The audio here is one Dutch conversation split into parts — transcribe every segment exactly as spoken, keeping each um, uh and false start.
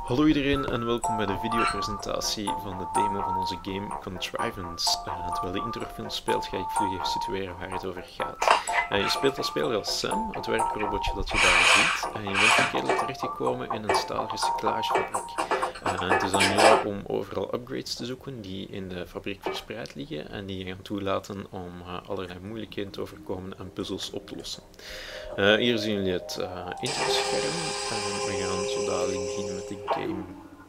Hallo iedereen en welkom bij de videopresentatie van de demo van onze game Contrivance. Uh, terwijl de introfilm speelt ga ik vlug even situeren waar het over gaat. Uh, je speelt als speler als Sam, het werkrobotje dat je daar ziet. En je bent verkeerd terechtgekomen in een staalrecyclagefabriek. Uh, het is aan jou om overal upgrades te zoeken die in de fabriek verspreid liggen en die je gaan toelaten om uh, allerlei moeilijkheden te overkomen en puzzels op te lossen. Uh, hier zien jullie het uh, introscherm en we gaan zo dadelijk beginnen met de game.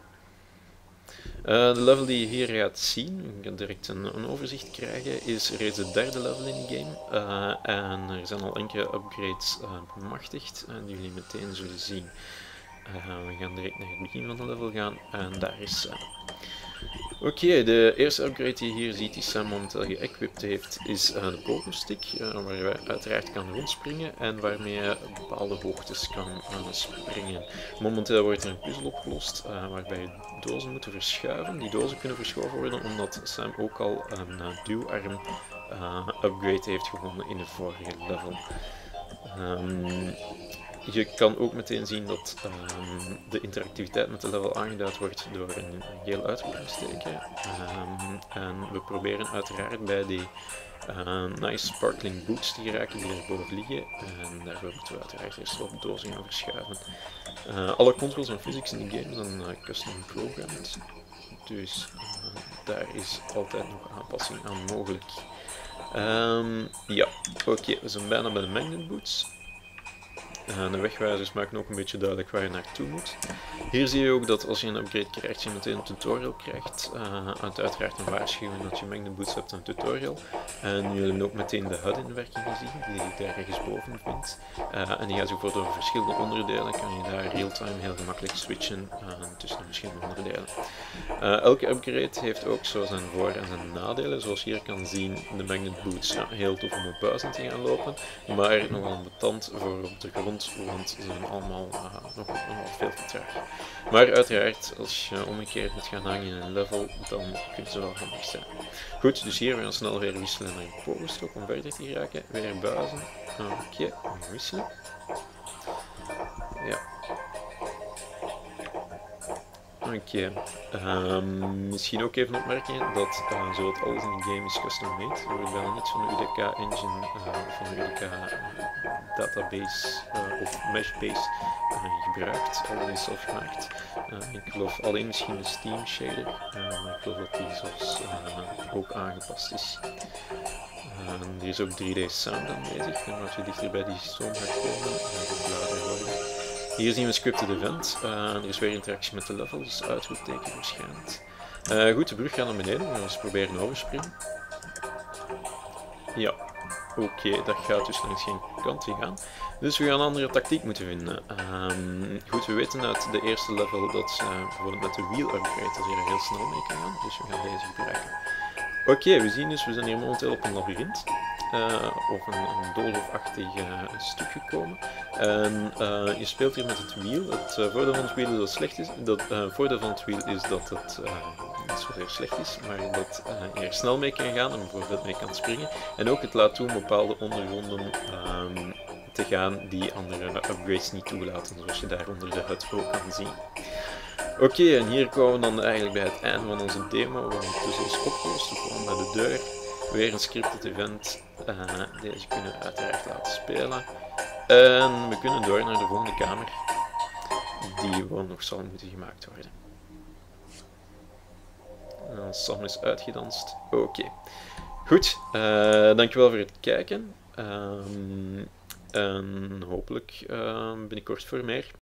Uh, de level die je hier gaat zien, je gaat direct een, een overzicht krijgen, is reeds het derde level in de game. Uh, en er zijn al enkele upgrades uh, bemachtigd uh, die jullie meteen zullen zien. Uh, we gaan direct naar het begin van de level gaan en daar is Sam. Oké, okay, de eerste upgrade die je hier ziet die Sam momenteel geëquipt heeft is uh, de pogo-stick, uh, waar je uiteraard kan rondspringen en waarmee je bepaalde hoogtes kan uh, springen. Momenteel wordt er een puzzel opgelost uh, waarbij je dozen moet verschuiven. Die dozen kunnen verschoven worden omdat Sam ook al een uh, duwarm uh, upgrade heeft gevonden in de vorige level. Um, Je kan ook meteen zien dat um, de interactiviteit met de level aangeduid wordt door een geel uitroepingsteken. Um, en we proberen uiteraard bij die uh, nice sparkling boots te geraken die erboven liggen. En daarvoor moeten we uiteraard eerst op dozen gaan verschuiven. Uh, alle controls en physics in de game zijn uh, custom programmed. Dus uh, daar is altijd nog aanpassing aan mogelijk. Um, ja, oké, okay, we zijn bijna bij de magnet boots. Uh, de wegwijzers maken ook een beetje duidelijk waar je naartoe moet. Hier zie je ook dat als je een upgrade krijgt, je meteen een tutorial krijgt. Uh, uiteraard een waarschuwing dat je magnet boots hebt en een tutorial. En jullie hebben ook meteen de H U D in werking gezien, die je daar ergens boven vindt. Uh, en die gaat ook voor de verschillende onderdelen, kan je daar real-time heel gemakkelijk switchen uh, tussen de verschillende onderdelen. Uh, elke upgrade heeft ook zo zijn voor- en zijn nadelen. Zoals je hier kan zien, de magnet boots, ja, heel tof om op buizen te gaan lopen, maar nogal ambetant voor op de grond, want ze zijn allemaal uh, nog, nog veel te traag. Maar uiteraard, als je omgekeerd moet gaan hangen in een level, dan kunnen ze wel handig zijn. Goed, dus hier gaan we snel weer wisselen naar een pogenstok om verder te geraken. Weer buizen. Oké, okay, wisselen. Ja. Oké, okay. um, misschien ook even opmerken dat uh, zowat alles in de game is custom made. Er wordt bijna niets van de U D K engine uh, of van de U D K uh, database uh, of meshbase uh, gebruikt. Alles is zelf gemaakt. Uh, ik geloof alleen misschien de Steam shader, uh, maar ik geloof dat die zelfs uh, ook aangepast is. Uh, er is ook drie D sound aanwezig, en als je dichter bij die stroom gaat komen, uh, luider worden. Hier zien we een scripted event. Uh, er is weer interactie met de level, dus uitroepteken verschijnt. Uh, goed, de brug gaat naar beneden. We gaan eens proberen overspringen. Ja, oké, okay, dat gaat dus langs geen kant gaan. Dus we gaan een andere tactiek moeten vinden. Um, goed, we weten uit de eerste level dat uh, bijvoorbeeld met de wheel upgrade dat je er heel snel mee kan gaan. Dus we gaan deze gebruiken. Oké, okay, we zien dus, we zijn hier momenteel op een labyrint. Uh, of een, een doolhofachtig uh, stuk gekomen. En uh, je speelt hier met het wiel. Het uh, voordeel van het wiel is dat slecht is. Dat uh, voordeel van het wiel is dat het uh, niet zozeer slecht is, maar dat uh, je er snel mee kan gaan en bijvoorbeeld mee kan springen. En ook het laat toe bepaalde ondergronden um, te gaan die andere upgrades niet toelaten, zoals je daar onder de hut ook kan zien. Oké, okay, en hier komen we dan eigenlijk bij het einde van onze demo. We hebben de puzzels opgelost. We komen bij de deur. Weer een scripted event. Uh, deze kunnen we uiteraard laten spelen. En we kunnen door naar de volgende kamer. Die gewoon nog zal moeten gemaakt worden. Uh, Sam is uitgedanst. Oké. Okay. Goed, uh, dankjewel voor het kijken. Um, en hopelijk uh, binnenkort voor meer.